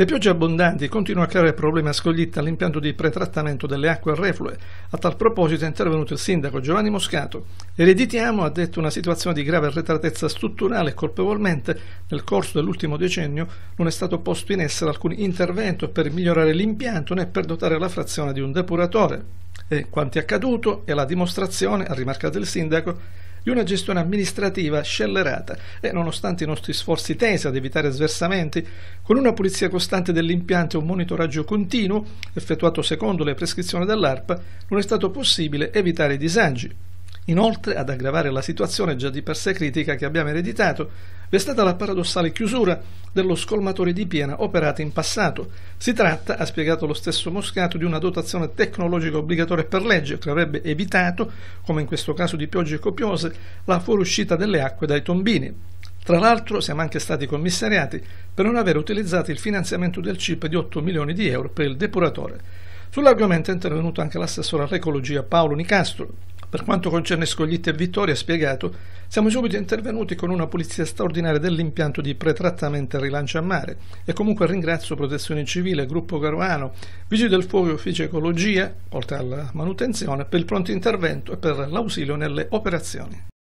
Le piogge abbondanti continuano a creare problemi a Scoglitta all'impianto di pretrattamento delle acque reflue. A tal proposito è intervenuto il sindaco Giovanni Moscato. Ereditiamo, ha detto, una situazione di grave arretratezza strutturale e colpevolmente nel corso dell'ultimo decennio non è stato posto in essere alcun intervento per migliorare l'impianto né per dotare la frazione di un depuratore. E quanto è accaduto è la dimostrazione, ha rimarcato il sindaco, di una gestione amministrativa scellerata e, nonostante i nostri sforzi tesi ad evitare sversamenti, con una pulizia costante dell'impianto e un monitoraggio continuo effettuato secondo le prescrizioni dell'ARPA, non è stato possibile evitare i disagi. Inoltre, ad aggravare la situazione già di per sé critica che abbiamo ereditato, vi è stata la paradossale chiusura dello scolmatore di Piena operata in passato. Si tratta, ha spiegato lo stesso Moscato, di una dotazione tecnologica obbligatoria per legge che avrebbe evitato, come in questo caso di piogge copiose, la fuoriuscita delle acque dai tombini. Tra l'altro siamo anche stati commissariati per non aver utilizzato il finanziamento del CIP di 8 milioni di euro per il depuratore. Sull'argomento è intervenuto anche l'assessore all'ecologia Paolo Nicastro. Per quanto concerne Scoglitta e Vittoria, ha spiegato, siamo subito intervenuti con una pulizia straordinaria dell'impianto di pretrattamento e rilancio a mare e comunque ringrazio Protezione Civile, Gruppo Caruano, Vigili del Fuoco e Ufficio Ecologia, oltre alla manutenzione, per il pronto intervento e per l'ausilio nelle operazioni.